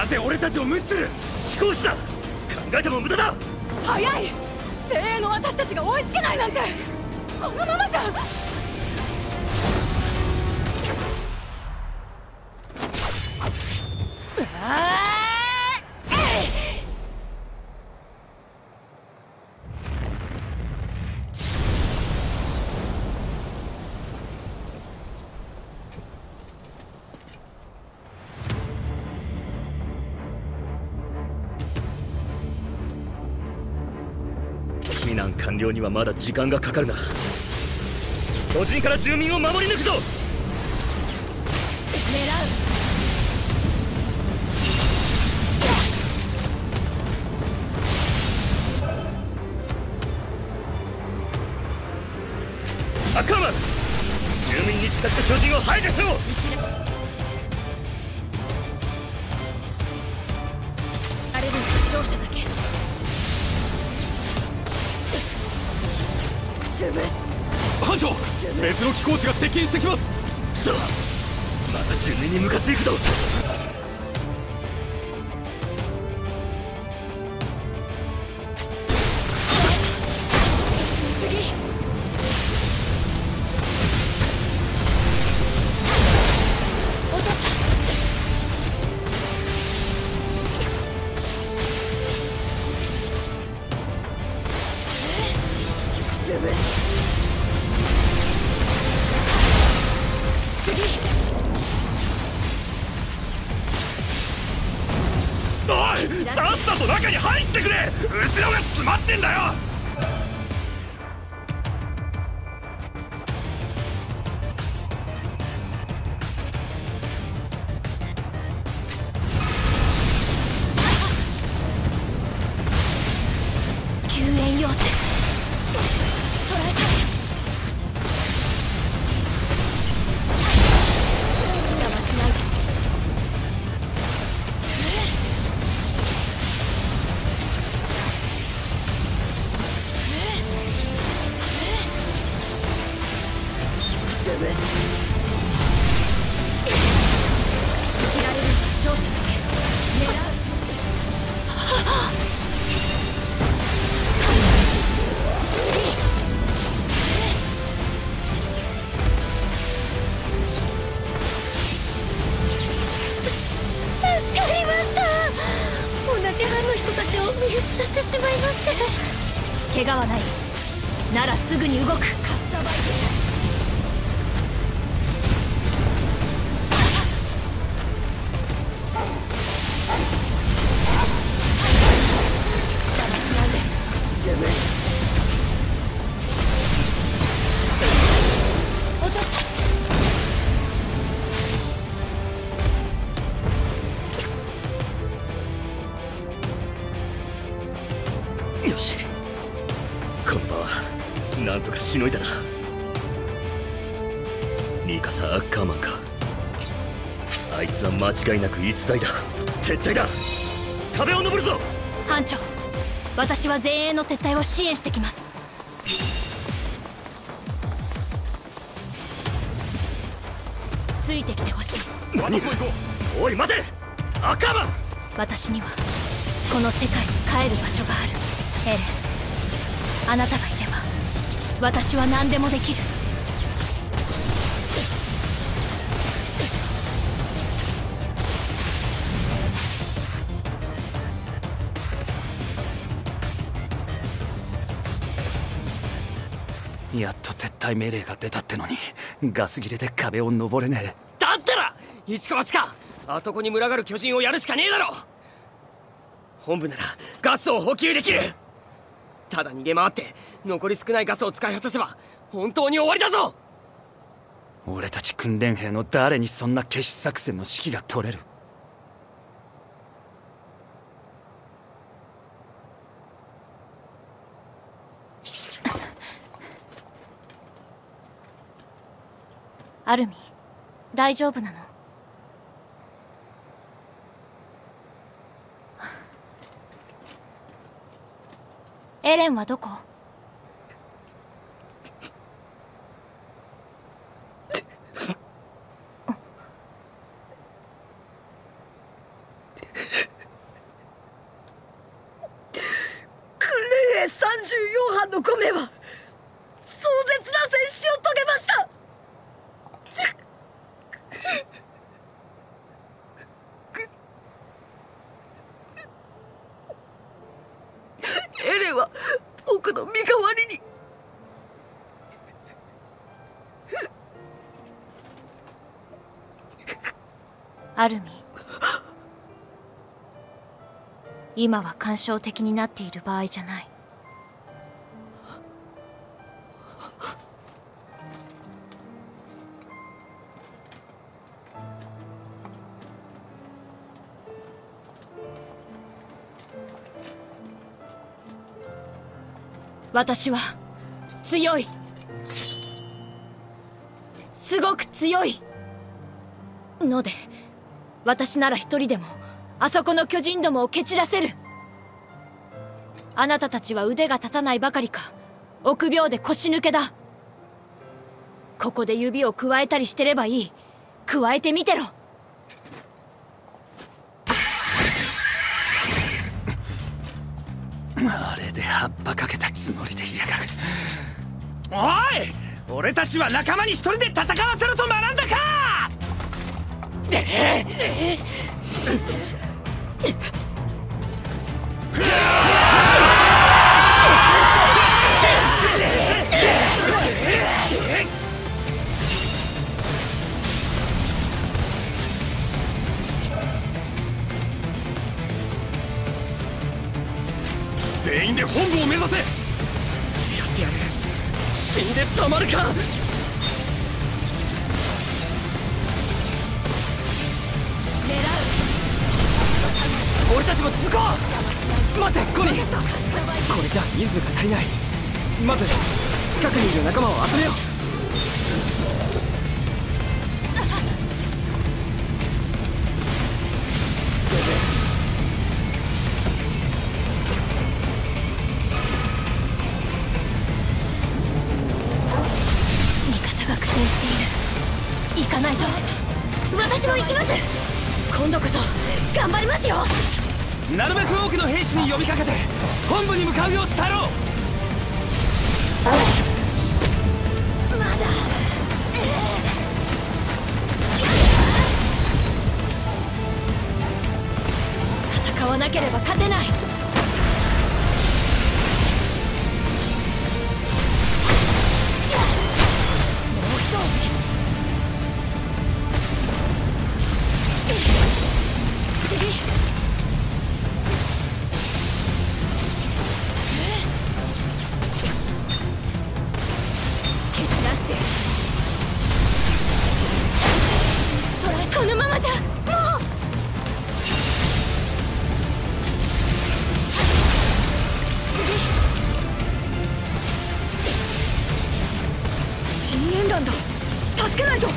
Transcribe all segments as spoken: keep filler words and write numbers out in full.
なぜ俺たちを無視する？飛行士だ。考えても無駄だ。 早い。精鋭の私たちが追いつけないなんてこのままじゃ。 避難完了にはまだ時間がかかるな。巨人から住民を守り抜くぞ。 狙う。 アッカーマン、住民に近づく巨人を排除しろ。 あれで負傷者だけ潰す。 班長、別の機甲士が接近してきます。 くそ、また住民に向かっていくぞ。さっさと中に入ってくれ。後ろが詰まってんだよ。 救援要請。捕らえた。邪魔しないで。見失ってしまいまして。怪我はないならすぐに動く。かっさばいて。邪魔しないで。潰す。落とした。 よし、この場はなんとかしのいだな。ミカサ・アッカーマンか。あいつは間違いなく逸材だ。撤退だ。壁を登るぞ。 班長、私は前衛の撤退を支援してきます。ついてきてほしい。 何？おい待て、アッカーマン。 私にはこの世界に帰る場所がある。エレン、あなたがいれば私は何でもできる。 やっと撤退命令が出たってのにガス切れで壁を登れねえ。 だったら一か八かあそこに群がる巨人をやるしかねえだろ。本部ならガスを補給できる。ただ逃げ回って残り少ないガスを使い果たせば本当に終わりだぞ。 俺たち訓練兵の誰にそんな決死作戦の指揮が取れる？ アルミ、大丈夫なの？エレンはどこ？ のご名は壮絶な戦死を遂げました。エレンは僕の身代わりに。 アルミ、今は感傷的になっている場合じゃない。私は強い、すごく強いので、私なら一人でもあそこの巨人どもを蹴散らせる。あなたたちは腕が立たないばかりか臆病で腰抜けだ。ここで指をくわえたりしてればいい。くわえてみてろ。 あれで葉っぱかけたつもりでいやがる。おい、俺たちは仲間に一人で戦わせろと学んだか。 全員で本部を目指せ。やってやる。死んでたまるか。 狙う。 俺たちも続こう。待ってコニー、これじゃ人数が足りない。まず近くにいる仲間を集めよう。 行かないと。私も行きます。今度こそ頑張りますよ。 なるべく多くの兵士に呼びかけて本部に向かうよう伝えろ。 まだ、戦わなければ勝てない。このままじゃもう。 次、深淵弾だ。助けないと。 狙う。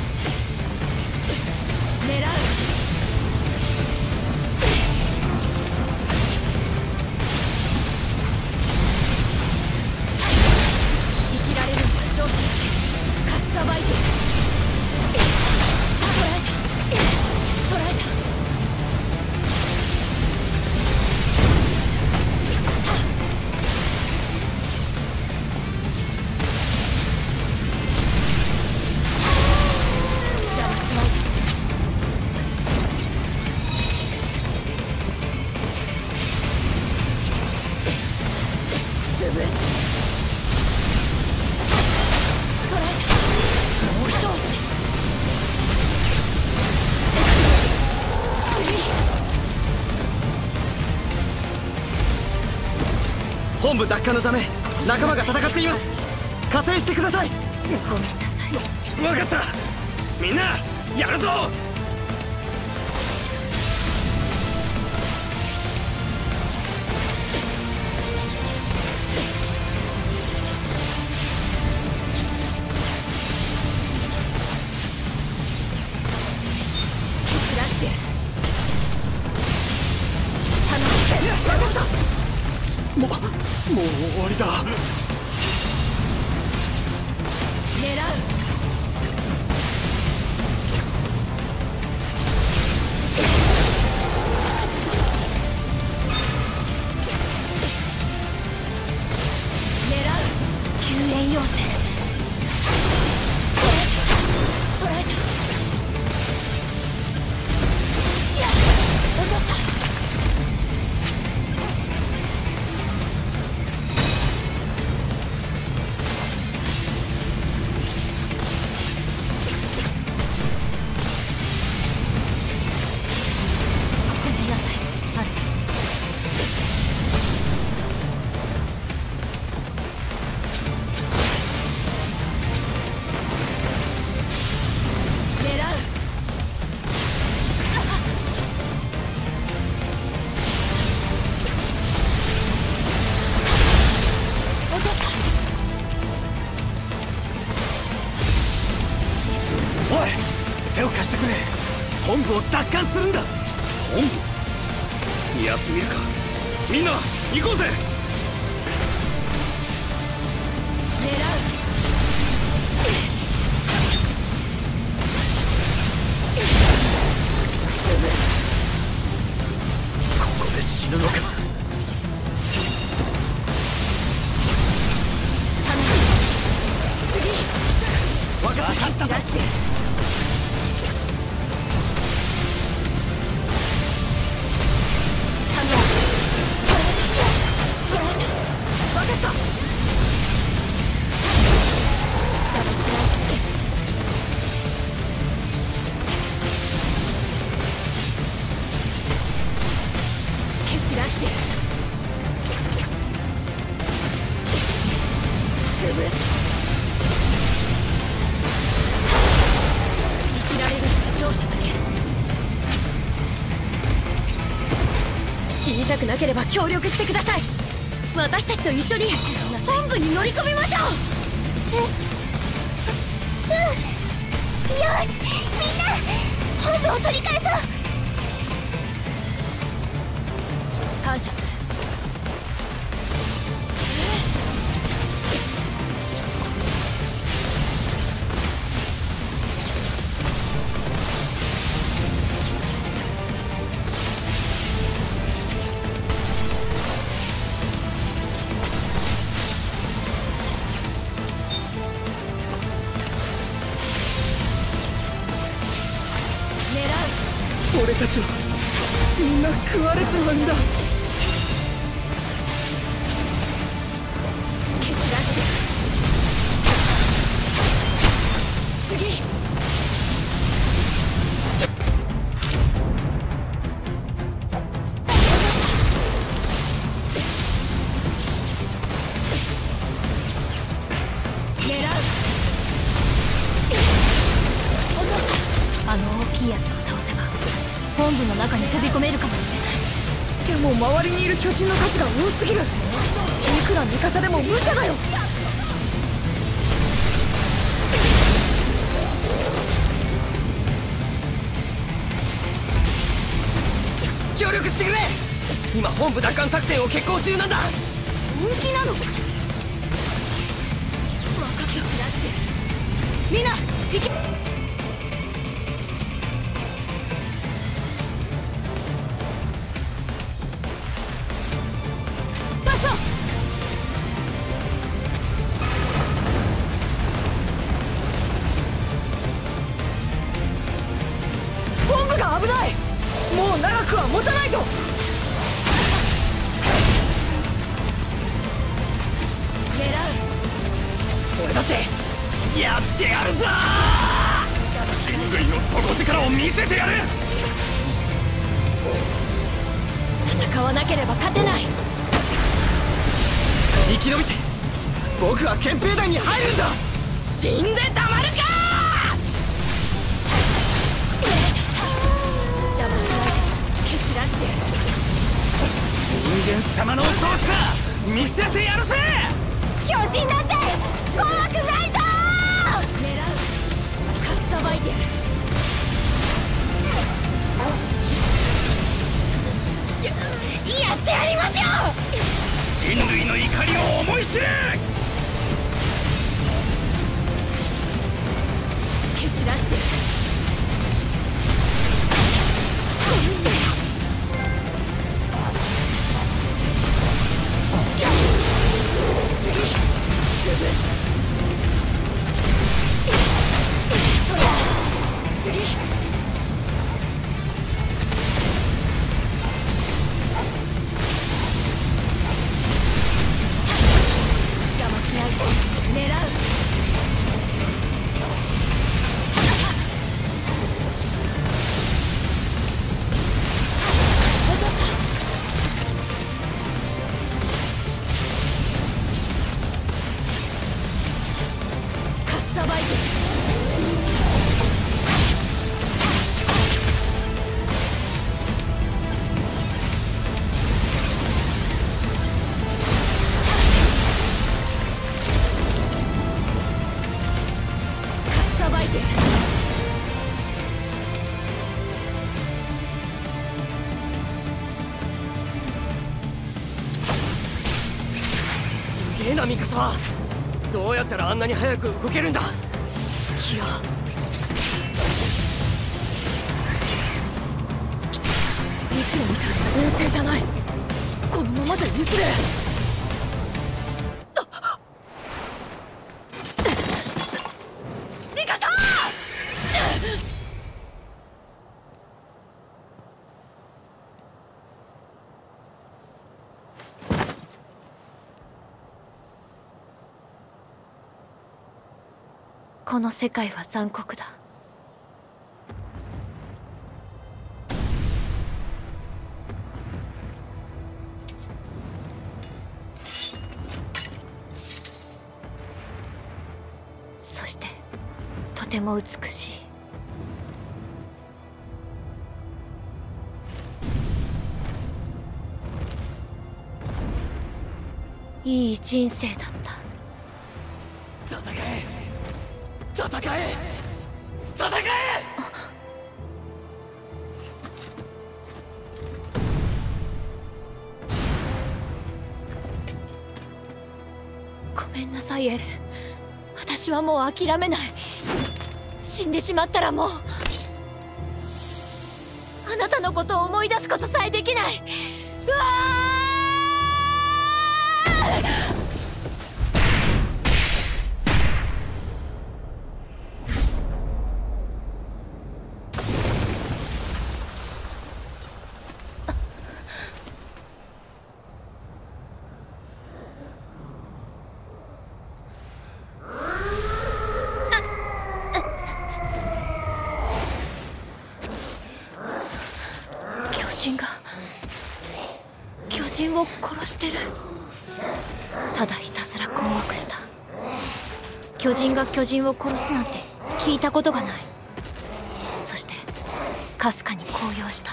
生きられるのは勝負だけ。かっさばいて。捕らえた。捕らえた。邪魔しないで。潰す。捕らえた。もう一押し。 本部奪還のため仲間が戦っています。加勢してください。 ごめんなさい。 分かった、みんなやるぞ。 蹴散らして。頼む。分かった。 ももう終わりだ。 狙う。狙う。 を貸してくれ。本部を奪還するんだ。 本部やってみるか。みんな行こうぜ。 狙う。 ここで死ぬのか。 次。 分かった、 蹴散らして。死にたくなければ協力してください。私たちと一緒に本部に乗り込みましょう。 え、うん、よし、みんな本部を取り返そう。 感謝する。 俺たちはみんな食われちまうんだ。 蹴散らして次。狙う。あの大きいやつを倒せば本部の中に飛び込めるかもしれない。 でも周りにいる巨人の数が多すぎる。いくらミカサでも無茶だよ。 協力してくれ。今本部奪還作戦を決行中なんだ。 本気なの？若きを切らしてみんな行け。 本部が危ない。もう長くは持たないぞ。 狙う。 俺だってやってやるぞ。 人類の底力を見せてやる。 戦わなければ勝てない。 生き延びて僕は憲兵団に入るんだ。死んでたまるか。 邪魔しないで蹴散らしてやる。 人間様の恐ろしさ見せてやるぜ。 巨人なんて怖くないぞ。 狙う。かっさばいてやる。 やってやりますよ。 人類の怒りを思い知れ。 蹴散らしてだミカサは。どうやったらあんなに早く動けるんだ。いや、 いつもみたいな冷静じゃない。このままじゃいずれミカサ！ この世界は残酷だ。そしてとても美しい。いい人生だった。 戦え戦え戦え！ ごめんなさいエレン。私はもう諦めない。死んでしまったらもうあなたのことを思い出すことさえできない。うわー！巨人が巨人を殺してる。ただひたすら困惑した。巨人が巨人を殺すなんて聞いたことがない。そしてかすかに高揚した。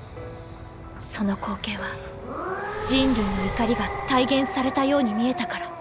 その光景は人類の怒りが体現されたように見えたから。